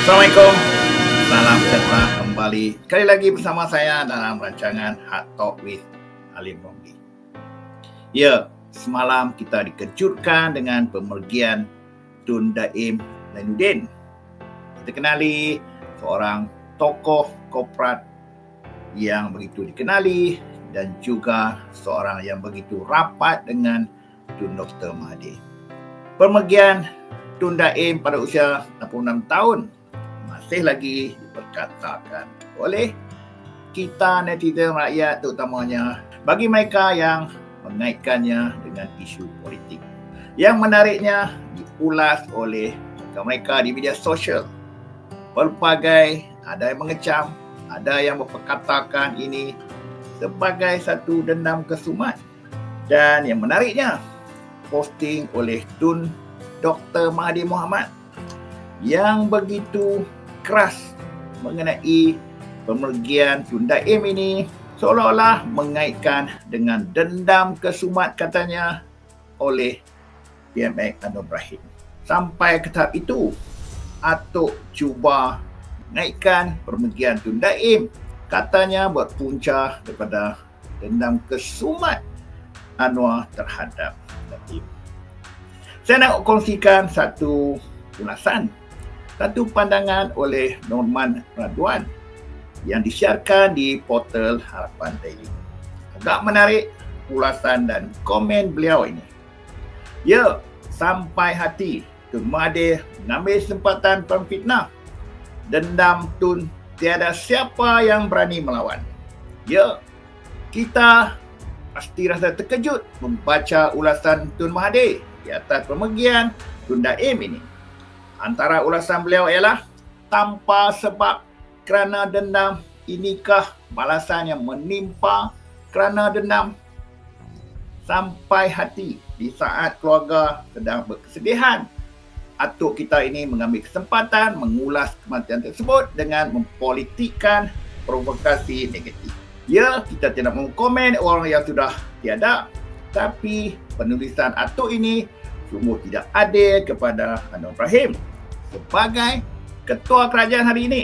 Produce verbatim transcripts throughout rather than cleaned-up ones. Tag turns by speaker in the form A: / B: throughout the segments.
A: Assalamualaikum, salam sejahtera kembali sekali lagi bersama saya dalam rancangan Hard Talk with Alim Romli. Ya, semalam kita dikejutkan dengan pemergian Tun Daim Zainuddin. Kita kenali seorang tokoh korporat yang begitu dikenali dan juga seorang yang begitu rapat dengan Tun Doktor Mahathir. Pemergian Tun Daim pada usia enam puluh enam tahun masih lagi diperkatakan oleh kita netizen rakyat, terutamanya bagi mereka yang mengaitkannya dengan isu politik. Yang menariknya diulas oleh mereka di media sosial. Pelbagai, ada yang mengecam, ada yang memperkatakan ini sebagai satu dendam kesumat. Dan yang menariknya, posting oleh Tun Doktor Mahathir Mohamad yang begitu keras mengenai pemergian Tun Daim ini, seolah-olah mengaitkan dengan dendam kesumat katanya oleh P M X Anwar Ibrahim. Sampai ke tahap itu, Atuk cuba mengaitkan pemergian Tun Daim katanya berpunca daripada dendam kesumat Anwar terhadap Daim. Saya nak kongsikan satu ulasan, satu pandangan oleh Norman Radwan yang disiarkan di portal Harapan Daily. Agak menarik ulasan dan komen beliau ini. Ya, sampai hati Tun Mahathir mengambil kesempatan pemfitnah. Dendam Tun, tiada siapa yang berani melawan. Ya, kita pasti rasa terkejut membaca ulasan Tun Mahathir di atas pemergian Tun Daim ini. Antara ulasan beliau ialah, tanpa sebab kerana dendam, inikah balasan yang menimpa kerana dendam? Sampai hati di saat keluarga sedang berkesedihan, atuk kita ini mengambil kesempatan mengulas kematian tersebut dengan mempolitikkan provokasi negatif. Ya, kita tidak mahu komen orang yang sudah tiada, tapi penulisan atuk ini sungguh tidak adil kepada Anwar Ibrahim sebagai ketua kerajaan hari ini.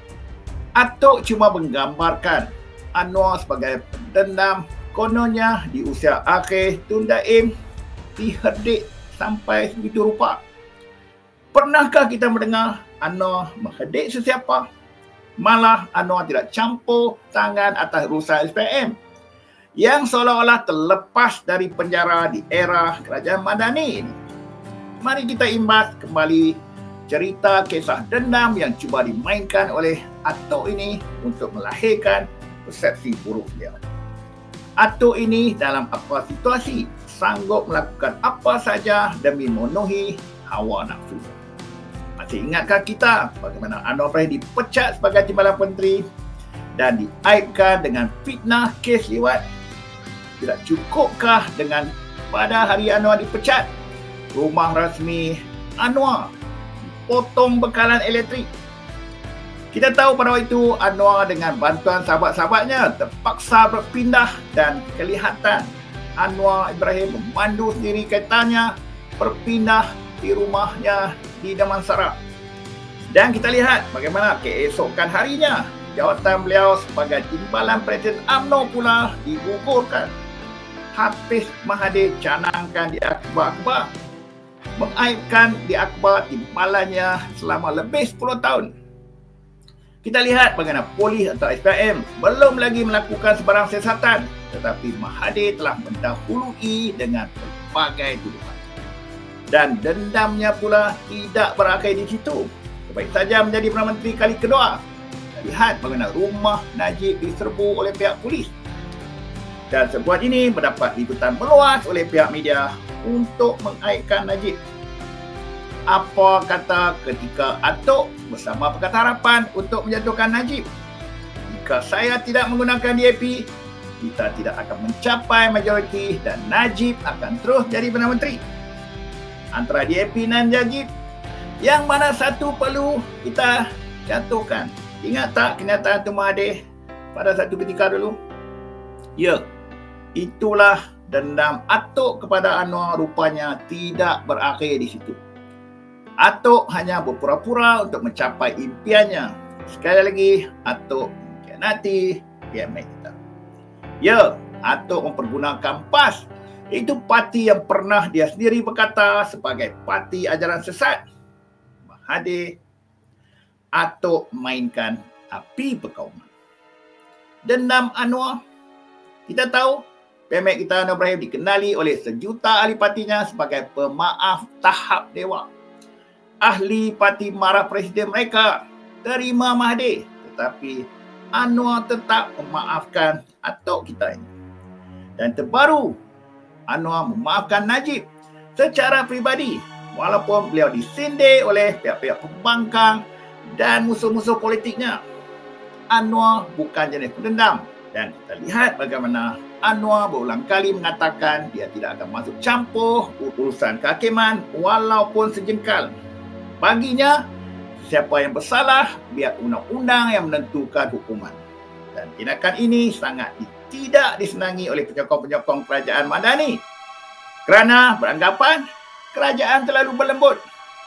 A: Atuk cuma menggambarkan Anwar sebagai pendendam. Kononnya di usia akhir Tun Daim diherdik sampai sebegitu rupa. Pernahkah kita mendengar Anwar mengherdik sesiapa? Malah Anwar tidak campur tangan atas urusan S P M yang seolah-olah terlepas dari penjara di era Kerajaan Madani ini. Mari kita imbas kembali cerita kisah dendam yang cuba dimainkan oleh atuk ini untuk melahirkan persepsi buruk dia. Atuk ini dalam apa situasi sanggup melakukan apa saja demi memenuhi hawa nafsu. Masih ingatkah kita bagaimana Anwar Ibrahim dipecat sebagai Timbalan Menteri dan diaibkan dengan fitnah kes liwat? Tidak cukupkah dengan pada hari Anwar dipecat, rumah rasmi Anwar dipotong bekalan elektrik? Kita tahu pada waktu itu Anwar dengan bantuan sahabat-sahabatnya terpaksa berpindah dan kelihatan Anwar Ibrahim memandu sendiri keretanya berpindah di rumahnya di Damansara. Dan kita lihat bagaimana keesokan harinya jawatan beliau sebagai Timbalan Presiden U M N O pula digugurkan. Hafiz Mahathir canangkan di akhbar-akhbar, mengaibkan di akhbar timbalannya selama lebih sepuluh tahun. Kita lihat bagaimana polis atau S P M belum lagi melakukan sebarang siasatan, tetapi Mahathir telah mendahului dengan berbagai tuduhan. Dan dendamnya pula tidak berakhir di situ. Sebaik saja menjadi Perdana Menteri kali kedua, kita lihat bagaimana rumah Najib diserbu oleh pihak polis. Dan sebuah ini mendapat liputan meluas oleh pihak media untuk mengaitkan Najib. Apa kata ketika atuk bersama Pakatan Harapan untuk menjatuhkan Najib? Jika saya tidak menggunakan D A P, kita tidak akan mencapai majoriti dan Najib akan terus jadi Perdana Menteri. Antara D A P dan Najib, yang mana satu perlu kita jatuhkan? Ingat tak kenyataan Tun Mahathir pada satu ketika dulu? Ya, itulah dendam atuk kepada Anwar rupanya tidak berakhir di situ. Atok hanya berpura-pura untuk mencapai impiannya. Sekali lagi, Atok mengkhianati P M A kita. Ya, Atok mempergunakan P A S, iaitu parti yang pernah dia sendiri berkata sebagai parti ajaran sesat. Mahathir, Atok mainkan api perkauman. Dendam Anwar. Kita tahu P M A kita Anwar Ibrahim dikenali oleh sejuta ahli partinya sebagai pemaaf tahap dewa. Ahli parti marah presiden mereka, terima Mahathir, tetapi Anwar tetap memaafkan Atok kita ini. Dan terbaru, Anwar memaafkan Najib secara peribadi walaupun beliau disindir oleh pihak-pihak pembangkang dan musuh-musuh politiknya. Anwar bukan jenis pendendam, dan kita lihat bagaimana Anwar berulang kali mengatakan dia tidak akan masuk campur urusan kehakiman walaupun sejengkal. Baginya, siapa yang bersalah, biar undang-undang yang menentukan hukuman. Dan tindakan ini sangat tidak disenangi oleh penyokong-penyokong kerajaan Madani kerana beranggapan kerajaan terlalu berlembut.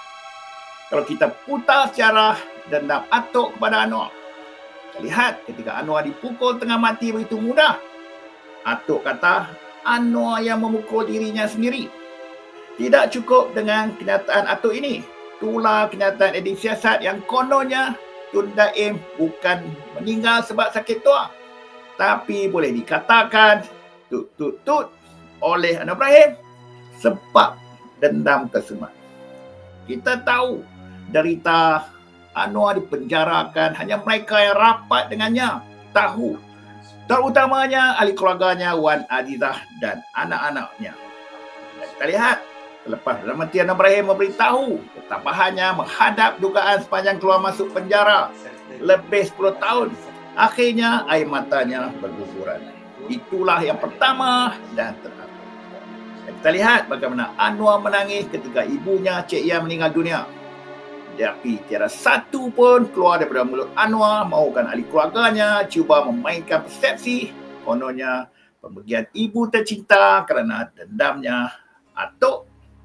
A: Kalau kita putar sejarah dendam Atok kepada Anwar, kita lihat ketika Anwar dipukul tengah mati begitu mudah, Atok kata Anwar yang memukul dirinya sendiri. Tidak cukup dengan kenyataan Atok ini, itulah kenyataan edit siasat yang kononnya Tun Daim bukan meninggal sebab sakit tua, tapi boleh dikatakan tut tut tut oleh Anwar Ibrahim sebab dendam tersemat. Kita tahu derita Anwar dipenjarakan hanya mereka yang rapat dengannya tahu, terutamanya ahli keluarganya Wan Azizah dan anak-anaknya. Dan kita lihat selepas Perdana Menteri Anwar Ibrahim memberitahu ketabahannya menghadap dugaan sepanjang keluar masuk penjara lebih sepuluh tahun, akhirnya air matanya berguguran. Itulah yang pertama dan terakhir. Dan kita lihat bagaimana Anwar menangis ketika ibunya Cik Yan meninggal dunia. Tapi tiada satu pun keluar daripada mulut Anwar mahukan ahli keluarganya cuba memainkan persepsi kononnya pembagian ibu tercinta kerana dendamnya Atok.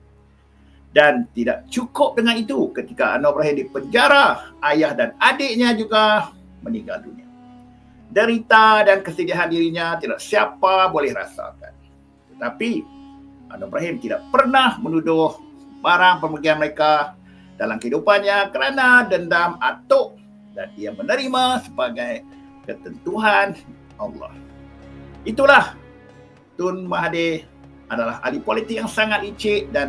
A: Dan tidak cukup dengan itu, ketika Anwar Ibrahim dipenjara, ayah dan adiknya juga meninggal dunia. Derita dan kesedihan dirinya tidak siapa boleh rasakan. Tetapi Anwar Ibrahim tidak pernah menuduh barang pembagian mereka dalam kehidupannya kerana dendam Atok, dan ia menerima sebagai ketentuan Allah. Itulah Tun Mahathir adalah ahli politik yang sangat licik dan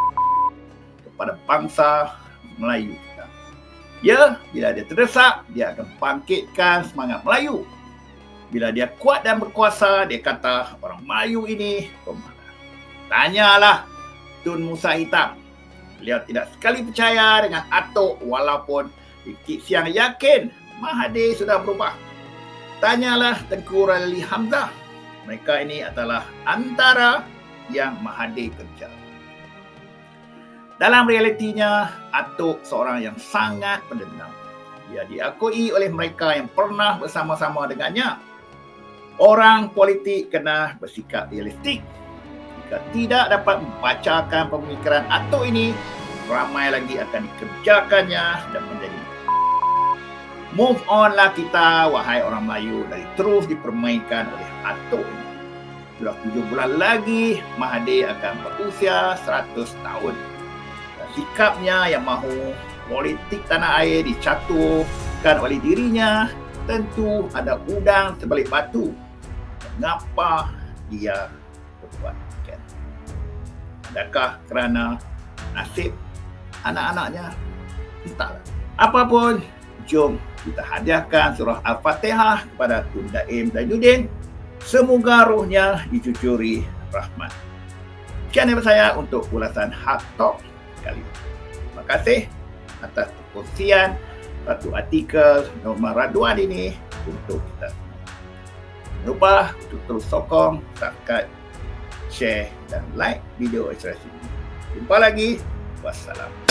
A: pada bangsa Melayu kita. Ya, bila dia terdesak, dia akan bangkitkan semangat Melayu. Bila dia kuat dan berkuasa, dia kata orang Melayu ini pemalas. Tanyalah Tun Musa Hitam. Beliau tidak sekali percaya dengan Atok walaupun Kit Siang yakin Mahathir sudah berubah. Tanyalah Tengku Razali Hamzah. Mereka ini adalah antara yang Mahathir kerja. Dalam realitinya, Atok seorang yang sangat pendendam. Ia diakui oleh mereka yang pernah bersama-sama dengannya. Orang politik kena bersikap realistik. Jika tidak dapat membacakan pemikiran Atok ini, ramai lagi akan dikerjakannya dan menjadi move on lah kita, wahai orang Melayu, dari terus dipermainkan oleh Atok ini. Sudah tujuh bulan lagi, Mahathir akan berusia seratus tahun. Sikapnya yang mahu politik tanah air dicaturkan oleh dirinya tentu ada udang sebalik batu. Mengapa dia berbuat demikian? Adakah kerana nasib anak-anaknya? Entahlah. Apapun, jom kita hadiahkan surah Al-Fatihah kepada Tun Daim Zainuddin. Semoga rohnya dicucuri rahmat. Sekian daripada saya untuk ulasan Hard Talk kali ini. Terima kasih atas perkongsian satu artikel Norma Radwan ini untuk kita semua. Jangan lupa untuk terus sokong, subscribe, share dan like video acara ini. Jumpa lagi. Wassalam.